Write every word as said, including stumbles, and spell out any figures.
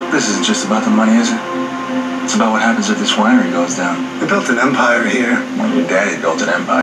This isn't just about the money, is it? It's about what happens if this winery goes down. We built an empire here. Well, your daddy built an empire.